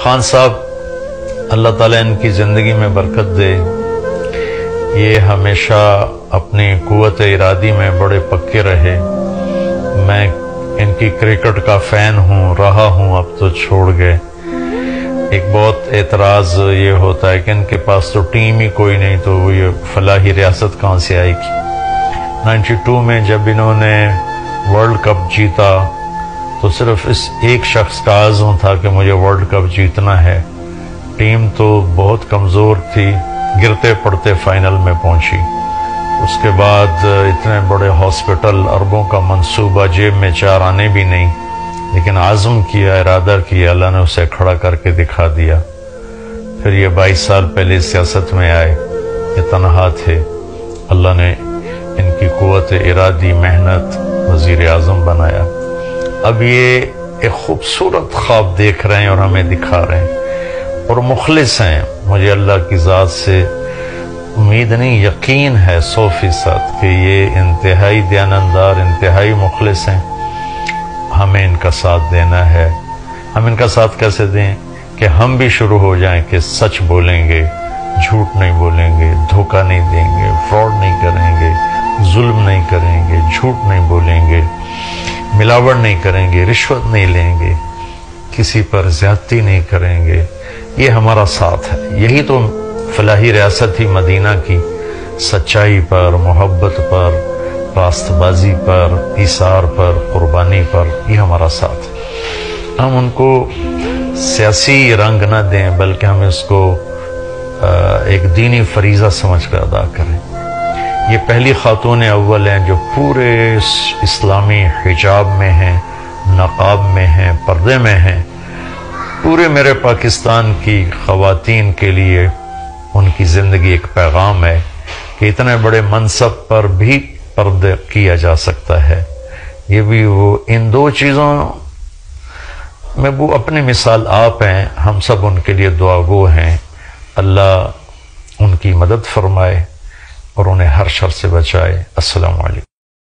خان صاحب اللہ تعالیٰ ان کی زندگی میں برکت دے، یہ ہمیشہ اپنی قوت ارادی میں بڑے پکے رہے۔ میں ان کی کرکٹ کا فین رہا ہوں، اب تو چھوڑ گئے۔ ایک بہت اعتراض یہ ہوتا ہے کہ ان کے پاس تو ٹیم ہی کوئی نہیں، تو وہ یہ فلاحی ریاست کہاں سے آئے گی۔ 92 میں جب انہوں نے ورلڈ کپ جیتا تو صرف اس ایک شخص کا عزم تھا کہ مجھے ورلڈ کپ جیتنا ہے۔ ٹیم تو بہت کمزور تھی، گرتے پڑتے فائنل میں پہنچی۔ اس کے بعد اتنے بڑے ہاسپٹل، اربوں کا منصوبہ، جیب میں 4 آنے بھی نہیں، لیکن عزم کیا، ارادہ کیا، اللہ نے اسے کھڑا کر کے دکھا دیا۔ پھر یہ 22 سال پہلے سیاست میں آئے، یہ تنہا تھے، اللہ نے ان کی قوت ارادی، محنت، وزیر اعظم بنایا۔ اب یہ ایک خوبصورت خواب دیکھ رہے ہیں اور ہمیں دکھا رہے ہیں، اور مخلص ہیں۔ مجھے اللہ کی ذات سے امید نہیں، یقین ہے 100% کہ یہ انتہائی دیانتدار، انتہائی مخلص ہیں۔ ہمیں ان کا ساتھ دینا ہے۔ ہم ان کا ساتھ کیسے دیں؟ کہ ہم بھی شروع ہو جائیں کہ سچ بولیں گے، جھوٹ نہیں بولیں گے، دھوکہ نہیں دیں گے، فراڈ نہیں کریں گے، ظلم نہیں کریں گے، جھوٹ نہیں بولیں گے، ملاوٹ نہیں کریں گے، رشوت نہیں لیں گے، کسی پر زیادتی نہیں کریں گے۔ یہ ہمارا ساتھ ہے۔ یہی تو فلاحی ریاست ہی مدینہ کی، سچائی پر، محبت پر، راست بازی پر، ایثار پر، قربانی پر، یہ ہمارا ساتھ ہے۔ ہم ان کو سیاسی رنگ نہ دیں، بلکہ ہم اس کو ایک دینی فریضہ سمجھ کر ادا کریں۔ یہ پہلی خاتون اول ہیں جو پورے اسلامی حجاب میں ہیں، نقاب میں ہیں، پردے میں ہیں۔ پورے میرے پاکستان کی خواتین کے لیے ان کی زندگی ایک پیغام ہے کہ اتنے بڑے منصب پر بھی پردہ کیا جا سکتا ہے۔ یہ بھی وہ ان 2 چیزوں میں وہ اپنی مثال آپ ہیں، ہم سب ان کے لیے دعا گو ہیں۔ اللہ ان کی مدد فرمائے اور انہیں ہر شر سے بچائے۔ السلام علیکم۔